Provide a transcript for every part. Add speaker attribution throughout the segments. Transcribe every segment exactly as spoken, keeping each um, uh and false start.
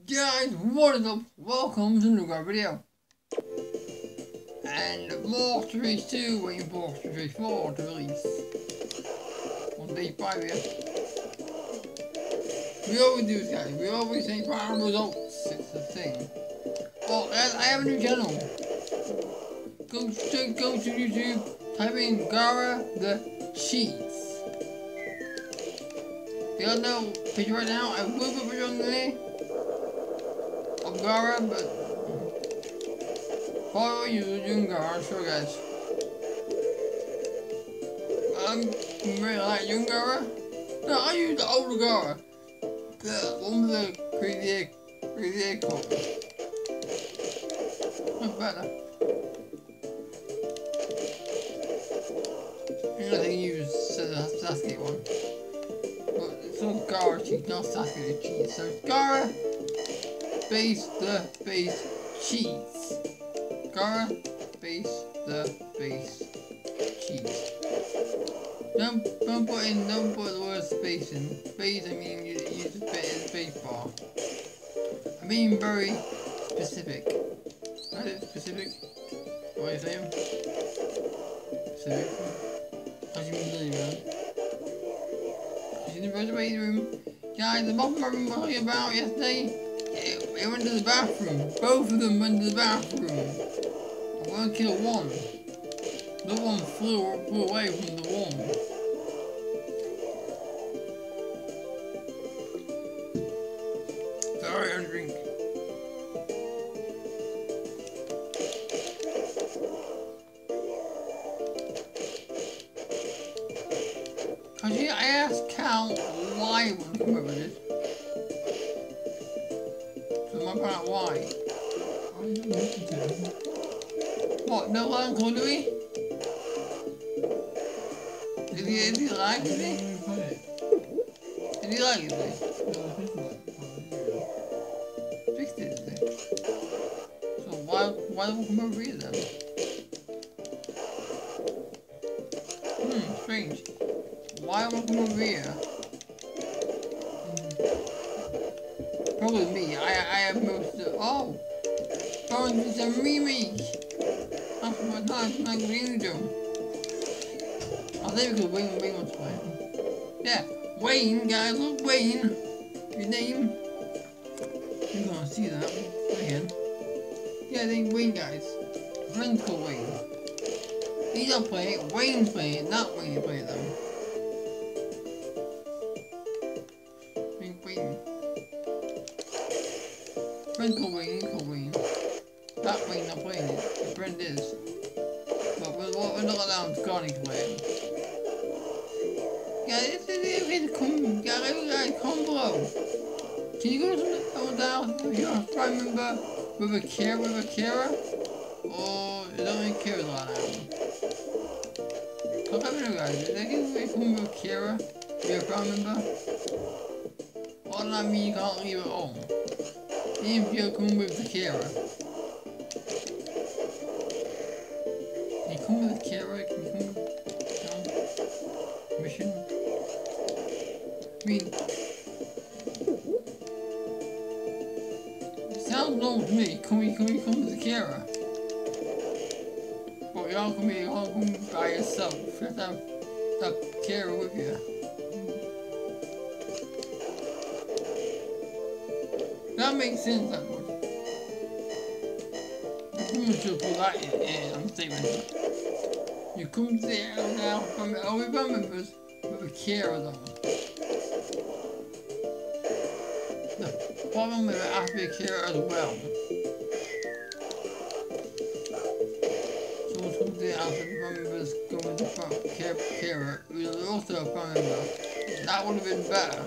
Speaker 1: Guys, what is up? Welcome to another video. And more Series two waiting for Series four to release. On day five here. We always do this, guys. We always say final results. It's the thing. Oh, and I have a new channel. Go to, go to YouTube, type in Gara the Cheats. You don't know picture right now, I will put a picture on there of Gara, but follow you doing Gara, sure guys. I'm really like young Gara. No, I use the older Gara. The one with the crazy egg, crazy egg coat. Much better. I think you use the Sasuke one. But it's not Gara cheats, not Sasuke the cheats. So it's Gara base the base cheats. Gara base the base cheats. Don't don't put in don't put the word space in. Space I mean you use the space bar. I mean very specific. Is it specific? What are you saying? Specific. How do you mean really, man? She's in the first waiting room. Guys, the bottom of my room was talking about yesterday. It, it went to the bathroom. Both of them went to the bathroom. I won't kill one. The one flew, flew away from the one. Sorry, I'm drink. Cause yeah, I asked Cal why he wouldn't come over this. So my part why? What, no Lion Call do we? Did he, did he like it? Did he like it? Fixed it, did he? So why, why don't we come over here then? Hmm, strange. Why am I coming over here? Probably me. I I have most of. Oh! Oh, it's a remake! That's what that's like we do. I think we could Wayne Wayne was playing. Yeah, Wayne, guys, look, Wayne! Your name? You're gonna see that again. Yeah, I think Wayne, guys. Friends called Wayne. He's not playing it, Wayne's playing it, not Wayne playing them. Friend called Wayne, called Wayne. That Wayne not playing it. His friend is. But we're, we're not allowed Scotty to play it. Yeah, it's it's come guys, guys, come below. Can you go to someone's house if you're a prime member with a care with a carer? Or you don't even care a lot now. So let me know guys, is that come with a carer? If you're a prime member? Well does that mean you can't leave at home? Even if you're coming with the carer. Can you come with the carer? Can you come with no? Mission? I mean, it sounds normal to me. Can we, can we come with the carer? But you all come here, you all come by yourself. You have to have that carer with you. That makes sense, that would. You should put that in, in on statement. You come to the house now from all your members with a carer though. The problem with it has to be a carer as well. Someone comes to the house and the members go with the front care, carer who is also a family member. That would have been better.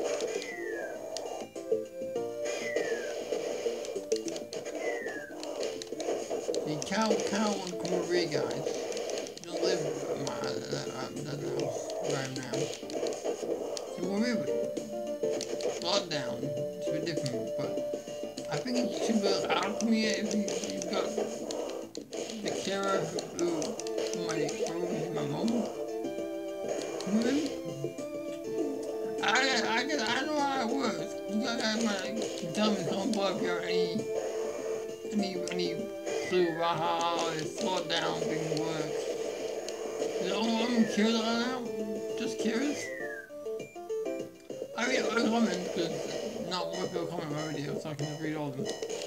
Speaker 1: Cow, cow, and come over here, guys. You don't live at my uh, that house right now. So we're moving. Locked down. It's a bit different, but I think it should be out from here if you, you've got the carer who, who might expose my mom. Moving. I, I, I, I know how it works. You gotta have my can tell me in the comment below if you have any, any, any clue about how this slowed down thing works. Is I'm curious about that? Just curious? I read all the comments because not worth a comment on my video, so I can just read all of them.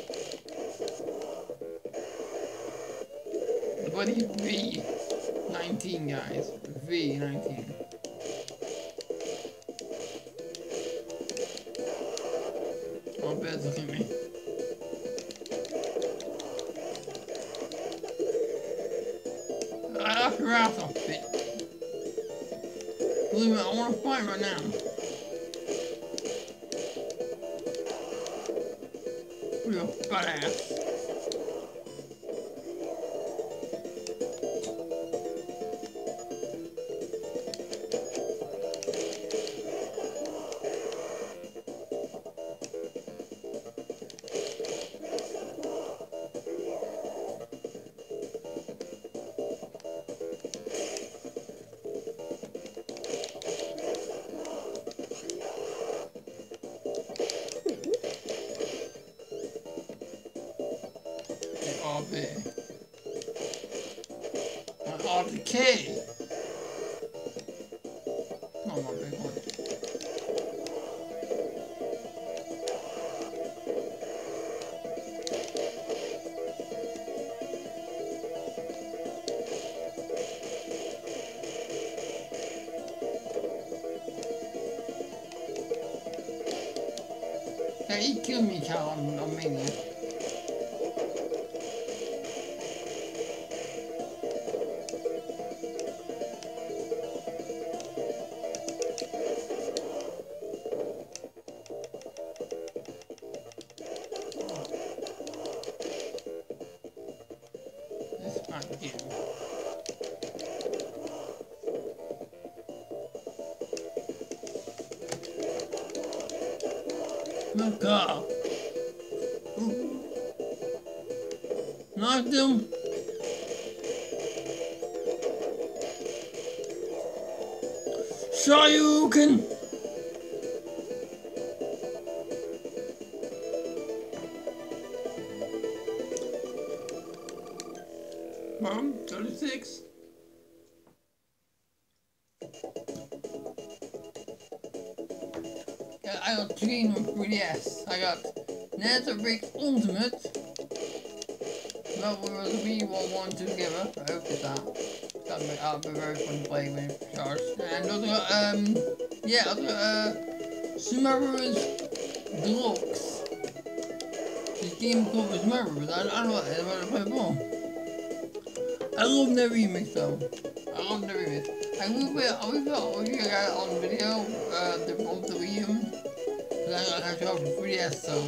Speaker 1: The buddy V nineteen, guys. V nineteen. Oh, bed's looking at me. I have your ass off, bitch. Believe me, I want to fight right now. What are you, badass? R B. My R D K. Come on, my big one. Yeah, he killed me, Cal, on, on Mania. Again. Look up. Knocked him. Shoryuken. Mom, thirty-six. Yeah, I got two games on three D S. I got Nether Breaks Ultimate. That was we will one two together. I hope it's that. That'll be, be very fun to play with Charge. And also got um yeah, also got uh Sumeru's Deluxe. This game called Sumeru's. I, I don't know what it is, but I play before. I love the remix though. I love the remix. I will be, I will be, I will be guys on video, uh, the both the Wii U. But I got to have a three D S, so.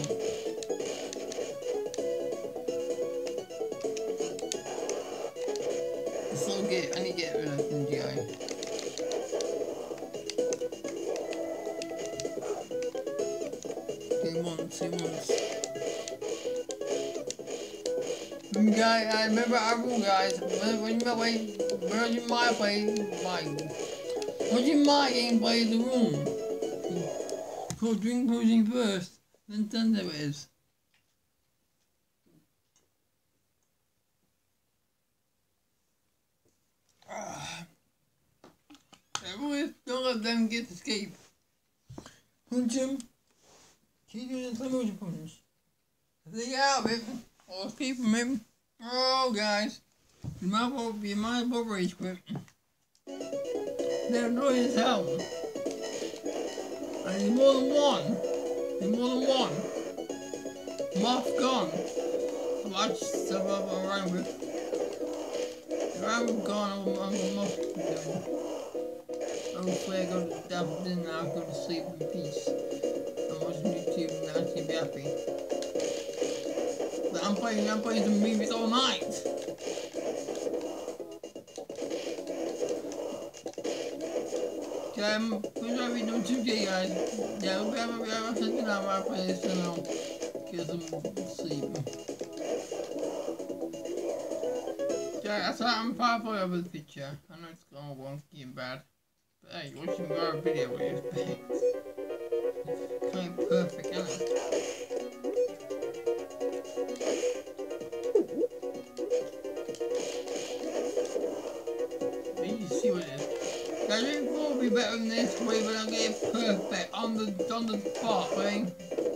Speaker 1: I still get, I need to get rid of the G I. Two months, two months. Guys, I remember our rule, guys. When you play, when you might play, my, when you my game play the room, put drink pushing first, then thunder it is. Ah. Everyone, don't let them get escape. Punch him. Keep doing the emoji punch. If they get out of it, or escape from him. Oh, guys, you might well be you might well rage quit. They're annoying as hell. And there's more than one. There's more than one. Moth gone. Watch stuff up around with. If I'm gone, I'm I'm moth doing. Hopefully I go to down for dinner now, I go to sleep in peace. I'm watching YouTube and I'll actually be happy. I'm playing, I'm playing some movies all night. Yeah, I'm gonna be doing two K, guys. Yeah, we'll be able to sit down while I play this and I'll get some sleep. Yeah, that's how I'm probably over the picture. I know it's going wonky and bad. But hey, you're watching our video with your expect. It's kind of perfect, isn't it? in this way, but I'll get it perfect on the on the spot, right?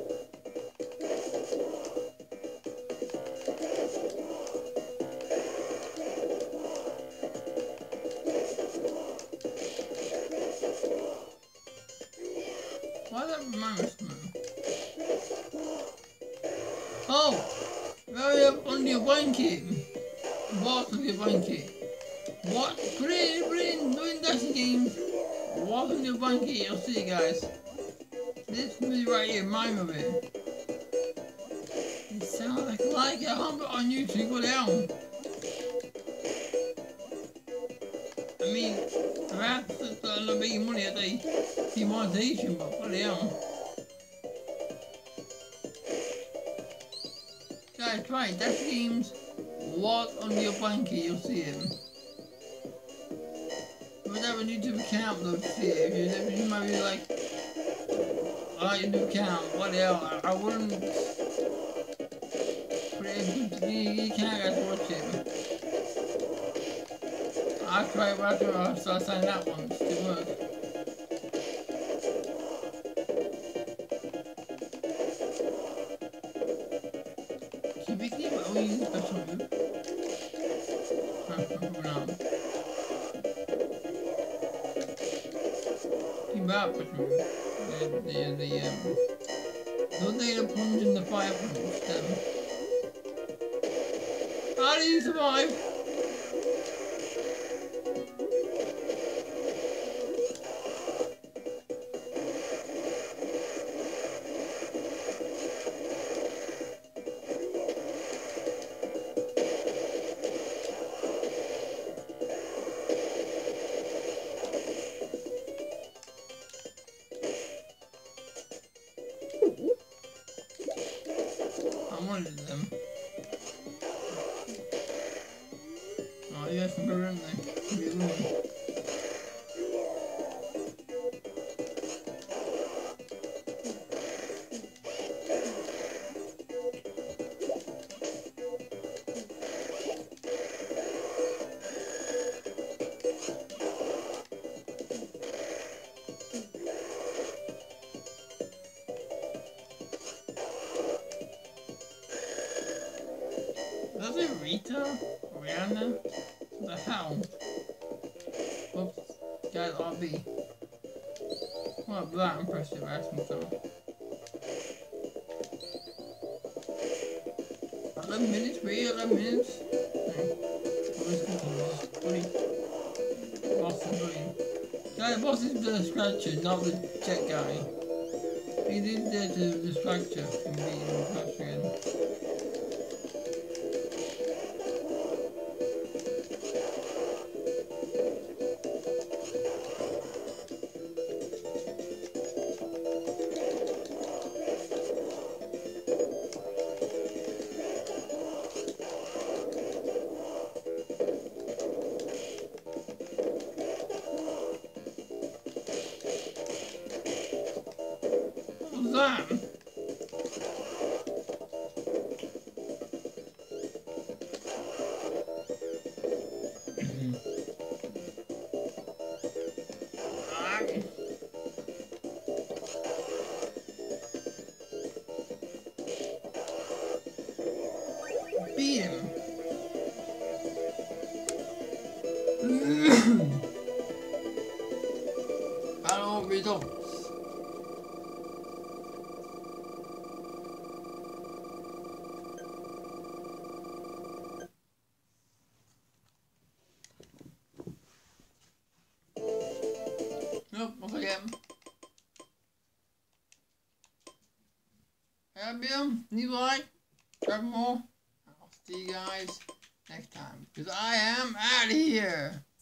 Speaker 1: Why does that remind me of something? Oh! Very up on your blanket! What's on your blanket? What? Put it in, put it in, doing dashing games! What's on your blanket? You'll see it, guys. This movie right here, mime of it. It sounds like a like it. I'll put it on YouTube, go down. I mean, I have to start making money at the demonetization, but put it down. Guys, try it. Dash games. What's on your blanket? You'll see him. If you have a YouTube account, though, to see it. If you, you might be like, I like your new account. What the hell? I, I wouldn't. Put it in. You, you can't guys watch it. I'll try it after I start signing that one. It still works. Can we keep it? Are we using special move? No. Keep out special move. The, the, the, um... Don't they the plunge in the fire punch, them? How do you survive? I wanted them. Oh, yeah, from her, aren't they? Is it Rita? Rihanna? The hell? Oops. Guys, R B. What that impressive asking so. eleven minutes, wait, eleven minutes. Boss is brilliant. Guys, the boss is the scratcher, not the jet guy. He did there to the scratcher and beat him first again. That? Beat him. Battle results. Nope, once again. Have you? You like? Grab more? I'll see you guys next time. Because I am out of here.